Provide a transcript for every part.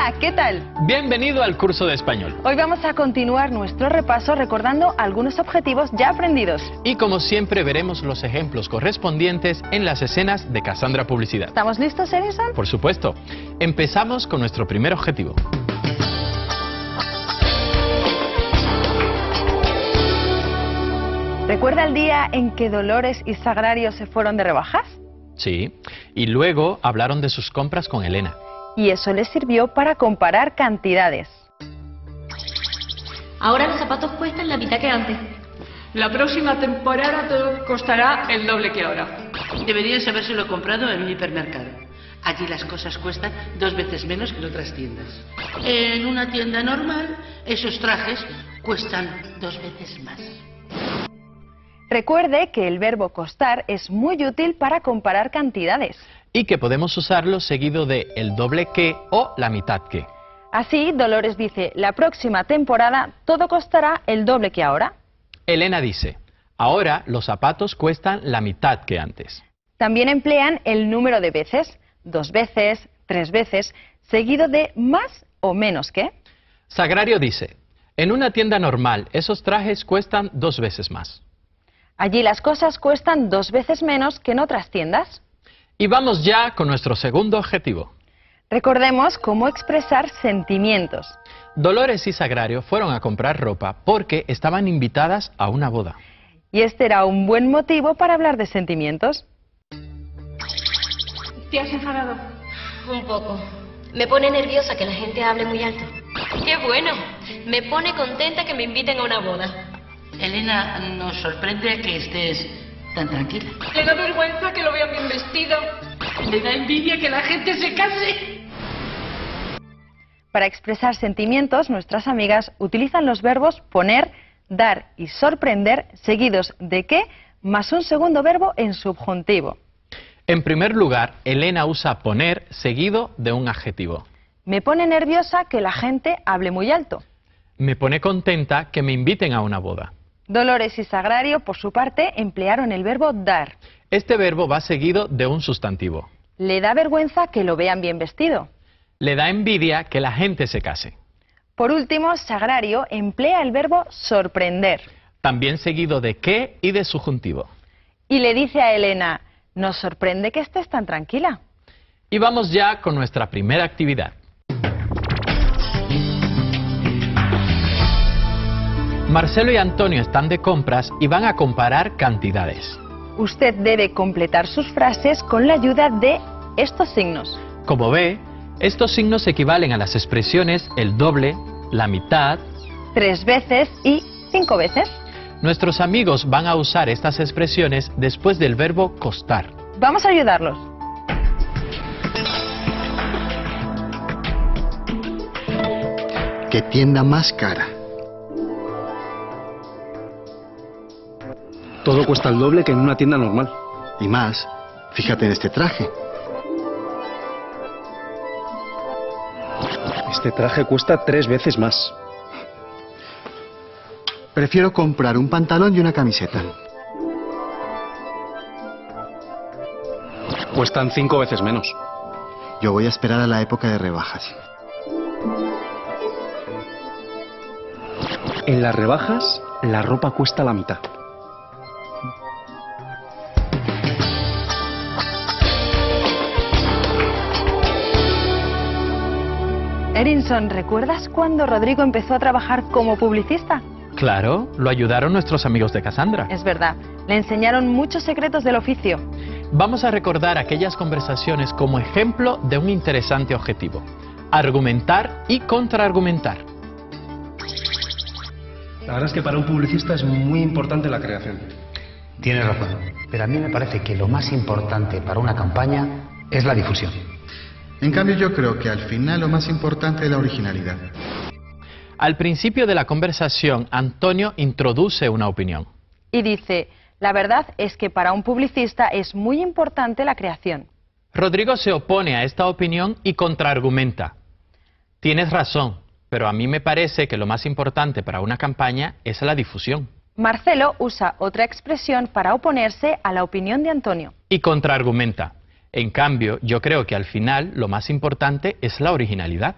Hola, ¿qué tal? Bienvenido al curso de español. Hoy vamos a continuar nuestro repaso recordando algunos objetivos ya aprendidos. Y como siempre veremos los ejemplos correspondientes en las escenas de Cassandra Publicidad. ¿Estamos listos, Edison? Por supuesto. Empezamos con nuestro primer objetivo. ¿Recuerda el día en que Dolores y Sagrario se fueron de rebajas? Sí. Y luego hablaron de sus compras con Elena. Y eso les sirvió para comparar cantidades. Ahora los zapatos cuestan la mitad que antes. La próxima temporada todo costará el doble que ahora. Deberías habérselo comprado en un hipermercado. Allí las cosas cuestan 2 veces menos que en otras tiendas. En una tienda normal, esos trajes cuestan 2 veces más. Recuerde que el verbo costar es muy útil para comparar cantidades. Y que podemos usarlo seguido de el doble que o la mitad que. Así, Dolores dice, la próxima temporada todo costará el doble que ahora. Elena dice, ahora los zapatos cuestan la mitad que antes. También emplean el número de veces, 2 veces, 3 veces, seguido de más o menos que. Sagrario dice, en una tienda normal esos trajes cuestan 2 veces más. Allí las cosas cuestan 2 veces menos que en otras tiendas. Y vamos ya con nuestro segundo objetivo. Recordemos cómo expresar sentimientos. Dolores y Sagrario fueron a comprar ropa porque estaban invitadas a una boda. Y este era un buen motivo para hablar de sentimientos. ¿Te has enfadado? Un poco. Me pone nerviosa que la gente hable muy alto. ¡Qué bueno! Me pone contenta que me inviten a una boda. Elena, nos sorprende que estés tan tranquila. Le da vergüenza que lo vean bien vestido. Le da envidia que la gente se case. Para expresar sentimientos, nuestras amigas utilizan los verbos poner, dar y sorprender, seguidos de qué, más un segundo verbo en subjuntivo. En primer lugar, Elena usa poner seguido de un adjetivo. Me pone nerviosa que la gente hable muy alto. Me pone contenta que me inviten a una boda. Dolores y Sagrario, por su parte, emplearon el verbo dar. Este verbo va seguido de un sustantivo. Le da vergüenza que lo vean bien vestido. Le da envidia que la gente se case. Por último, Sagrario emplea el verbo sorprender. También seguido de qué y de subjuntivo. Y le dice a Elena, nos sorprende que estés tan tranquila. Y vamos ya con nuestra primera actividad. Marcelo y Antonio están de compras y van a comparar cantidades. Usted debe completar sus frases con la ayuda de estos signos. Como ve, estos signos equivalen a las expresiones el doble, la mitad, 3 veces y 5 veces. Nuestros amigos van a usar estas expresiones después del verbo costar. Vamos a ayudarlos. ¿Qué tienda más cara? Todo cuesta el doble que en una tienda normal. Y más, fíjate en este traje. Este traje cuesta 3 veces más. Prefiero comprar un pantalón y una camiseta. Cuestan 5 veces menos. Yo voy a esperar a la época de rebajas. En las rebajas, la ropa cuesta la mitad. Edison, ¿recuerdas cuando Rodrigo empezó a trabajar como publicista? Claro, lo ayudaron nuestros amigos de Cassandra. Es verdad, le enseñaron muchos secretos del oficio. Vamos a recordar aquellas conversaciones como ejemplo de un interesante objetivo. Argumentar y contraargumentar. La verdad es que para un publicista es muy importante la creación. Tienes razón, pero a mí me parece que lo más importante para una campaña es la difusión. En cambio, yo creo que al final lo más importante es la originalidad. Al principio de la conversación, Antonio introduce una opinión. Y dice, la verdad es que para un publicista es muy importante la creación. Rodrigo se opone a esta opinión y contraargumenta. Tienes razón, pero a mí me parece que lo más importante para una campaña es la difusión. Marcelo usa otra expresión para oponerse a la opinión de Antonio. Y contraargumenta. En cambio, yo creo que al final lo más importante es la originalidad.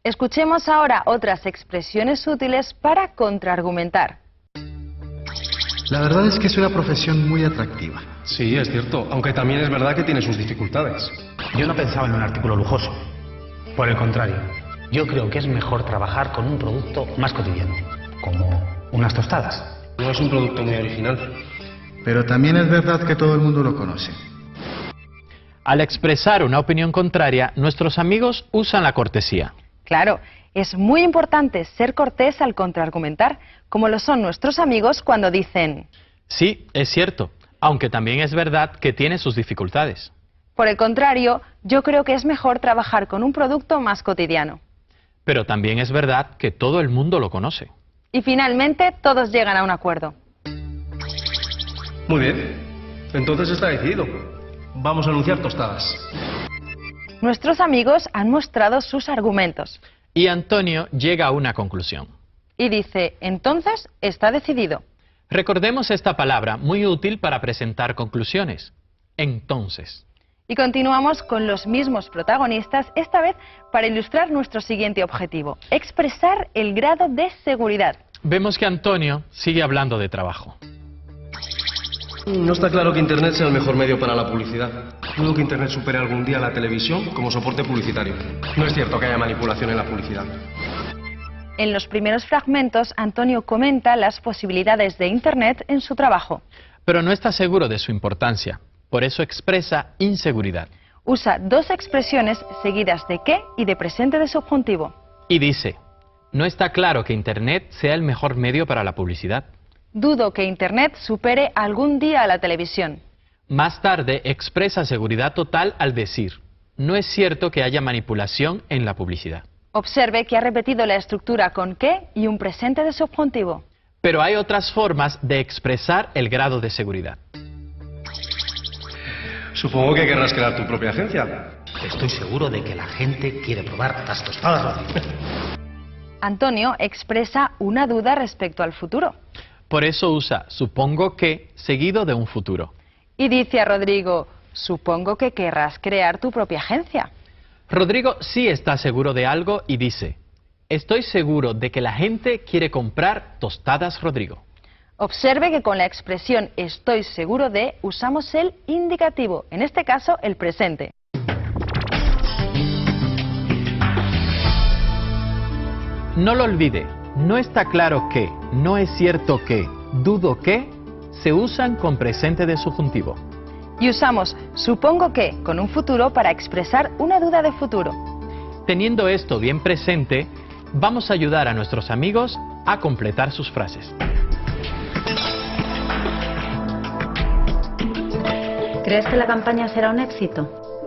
Escuchemos ahora otras expresiones útiles para contraargumentar. La verdad es que es una profesión muy atractiva. Sí, es cierto, aunque también es verdad que tiene sus dificultades. Yo no pensaba en un artículo lujoso. Por el contrario, yo creo que es mejor trabajar con un producto más cotidiano, como unas tostadas. No es un producto muy original. Pero también es verdad que todo el mundo lo conoce. Al expresar una opinión contraria, nuestros amigos usan la cortesía. Claro, es muy importante ser cortés al contraargumentar, como lo son nuestros amigos cuando dicen: Sí, es cierto, aunque también es verdad que tiene sus dificultades. por el contrario, yo creo que es mejor trabajar con un producto más cotidiano. Pero también es verdad que todo el mundo lo conoce. Y finalmente, todos llegan a un acuerdo. Muy bien, entonces está decidido. Vamos a anunciar tostadas. Nuestros amigos han mostrado sus argumentos. Y Antonio llega a una conclusión. Y dice: entonces está decidido. Recordemos esta palabra, muy útil para presentar conclusiones. Entonces. Y continuamos con los mismos protagonistas, esta vez para ilustrar nuestro siguiente objetivo: expresar el grado de seguridad. Vemos que Antonio sigue hablando de trabajo. No está claro que Internet sea el mejor medio para la publicidad. Dudo que Internet supere algún día a la televisión como soporte publicitario. No es cierto que haya manipulación en la publicidad. En los primeros fragmentos, Antonio comenta las posibilidades de Internet en su trabajo. Pero no está seguro de su importancia. Por eso expresa inseguridad. Usa dos expresiones seguidas de qué y de presente de subjuntivo. Y dice: no está claro que Internet sea el mejor medio para la publicidad. Dudo que Internet supere algún día a la televisión. Más tarde expresa seguridad total al decir: no es cierto que haya manipulación en la publicidad. Observe que ha repetido la estructura con qué y un presente de subjuntivo. Pero hay otras formas de expresar el grado de seguridad. Supongo que querrás crear tu propia agencia. Estoy seguro de que la gente quiere probar las tostadas, Rodrigo. Antonio expresa una duda respecto al futuro. Por eso usa supongo que seguido de un futuro. Y dice a Rodrigo: supongo que querrás crear tu propia agencia. Rodrigo sí está seguro de algo y dice: estoy seguro de que la gente quiere comprar tostadas Rodrigo. Observe que con la expresión estoy seguro de usamos el indicativo, en este caso el presente. No lo olvide, no está claro que, no es cierto que, dudo que, se usan con presente de subjuntivo. Y usamos supongo que con un futuro para expresar una duda de futuro. Teniendo esto bien presente, vamos a ayudar a nuestros amigos a completar sus frases. ¿Crees que la campaña será un éxito?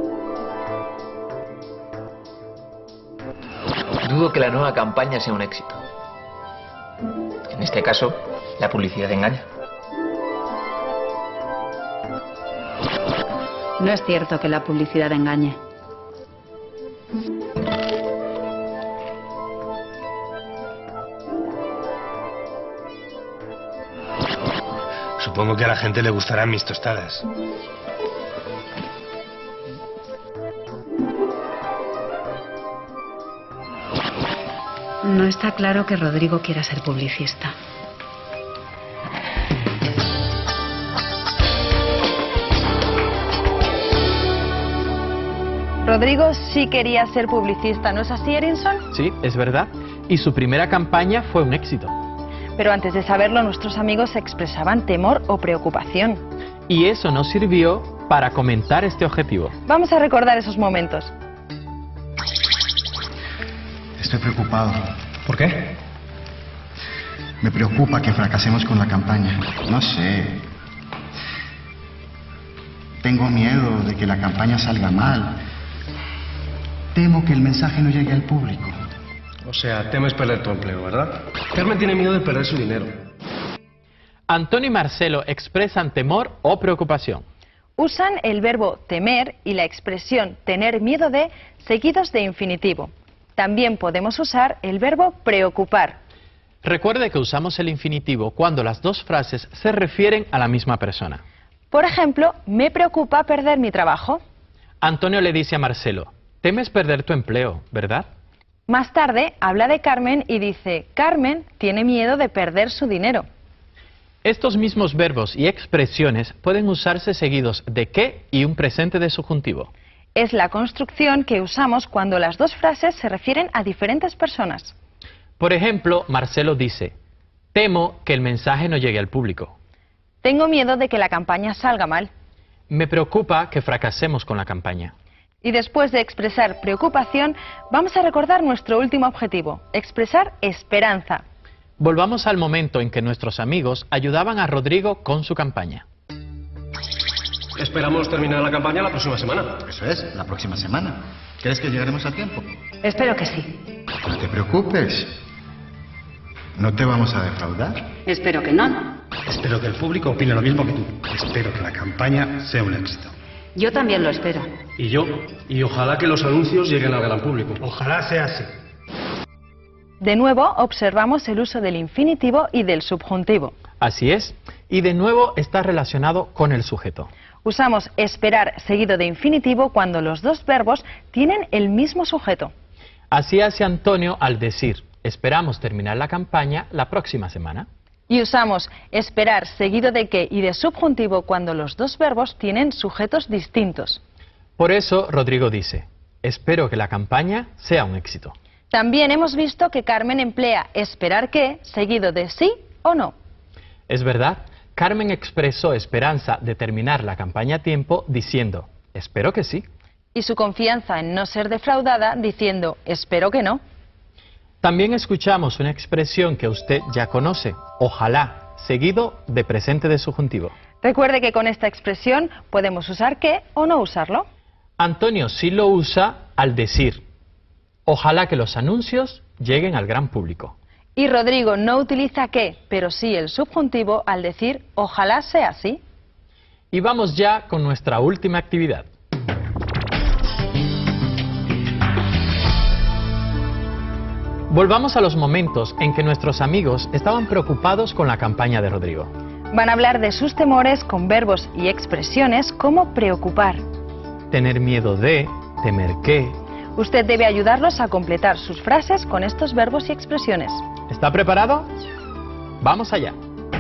Dudo que la nueva campaña sea un éxito. En este caso, la publicidad engaña. No es cierto que la publicidad engañe. Supongo que a la gente le gustarán mis tostadas. No está claro que Rodrigo quiera ser publicista. Rodrigo sí quería ser publicista, ¿no es así, Erinson? Sí, es verdad. Y su primera campaña fue un éxito. Pero antes de saberlo, nuestros amigos expresaban temor o preocupación. Y eso nos sirvió para comentar este objetivo. Vamos a recordar esos momentos. Estoy preocupado. ¿Por qué? Me preocupa que fracasemos con la campaña. No sé. Tengo miedo de que la campaña salga mal. Temo que el mensaje no llegue al público. O sea, temes perder tu empleo, ¿verdad? Carmen tiene miedo de perder su dinero. Antonio y Marcelo expresan temor o preocupación. Usan el verbo temer y la expresión tener miedo de seguidos de infinitivo. También podemos usar el verbo preocupar. Recuerde que usamos el infinitivo cuando las dos frases se refieren a la misma persona. Por ejemplo, me preocupa perder mi trabajo. Antonio le dice a Marcelo: temes perder tu empleo, ¿verdad? Más tarde habla de Carmen y dice: Carmen tiene miedo de perder su dinero. Estos mismos verbos y expresiones pueden usarse seguidos de qué y un presente de subjuntivo. Es la construcción que usamos cuando las dos frases se refieren a diferentes personas. Por ejemplo, Marcelo dice: temo que el mensaje no llegue al público. Tengo miedo de que la campaña salga mal. Me preocupa que fracasemos con la campaña. Y después de expresar preocupación, vamos a recordar nuestro último objetivo: expresar esperanza. Volvamos al momento en que nuestros amigos ayudaban a Rodrigo con su campaña. Esperamos terminar la campaña la próxima semana. Eso es, la próxima semana. ¿Crees que llegaremos a tiempo? Espero que sí. No te preocupes. ¿No te vamos a defraudar? Espero que no. Espero que el público opine lo mismo que tú. Espero que la campaña sea un éxito. Yo también lo espero. Y yo. Y ojalá que los anuncios lleguen al gran público. Ojalá sea así. De nuevo, observamos el uso del infinitivo y del subjuntivo. Así es, y de nuevo está relacionado con el sujeto. Usamos esperar seguido de infinitivo cuando los dos verbos tienen el mismo sujeto. Así hace Antonio al decir: esperamos terminar la campaña la próxima semana. Y usamos esperar seguido de qué y de subjuntivo cuando los dos verbos tienen sujetos distintos. Por eso Rodrigo dice: espero que la campaña sea un éxito. También hemos visto que Carmen emplea esperar que seguido de sí o no. Es verdad, Carmen expresó esperanza de terminar la campaña a tiempo diciendo: espero que sí. Y su confianza en no ser defraudada diciendo: espero que no. También escuchamos una expresión que usted ya conoce: ojalá, seguido de presente de subjuntivo. Recuerde que con esta expresión podemos usar que o no usarlo. Antonio sí lo usa al decir: ojalá que los anuncios lleguen al gran público. Y Rodrigo no utiliza que, pero sí el subjuntivo al decir ojalá sea así. Y vamos ya con nuestra última actividad. Volvamos a los momentos en que nuestros amigos estaban preocupados con la campaña de Rodrigo. Van a hablar de sus temores con verbos y expresiones como preocupar. Tener miedo de, temer que. Usted debe ayudarlos a completar sus frases con estos verbos y expresiones. ¿Está preparado? Vamos allá.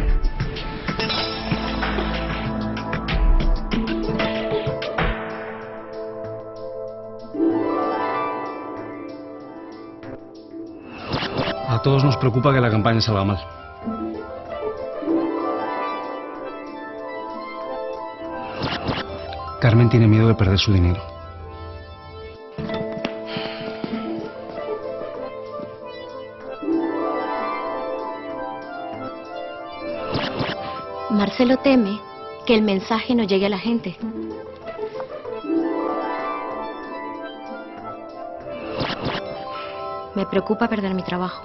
A todos nos preocupa que la campaña salga mal. Carmen tiene miedo de perder su dinero. Marcelo teme que el mensaje no llegue a la gente. Me preocupa perder mi trabajo.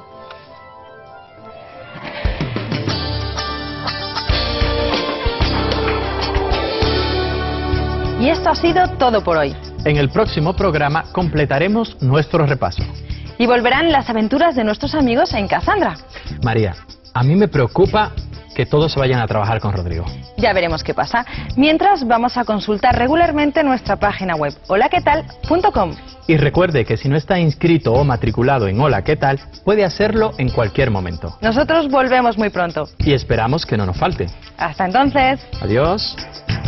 Y esto ha sido todo por hoy. En el próximo programa completaremos nuestro repaso. Y volverán las aventuras de nuestros amigos en Cassandra. María, a mí me preocupa que todos se vayan a trabajar con Rodrigo. Ya veremos qué pasa. Mientras, vamos a consultar regularmente nuestra página web holaquetal.com. Y recuerde que si no está inscrito o matriculado en Hola, ¿qué tal?, puede hacerlo en cualquier momento. Nosotros volvemos muy pronto. Y esperamos que no nos falte. Hasta entonces. Adiós.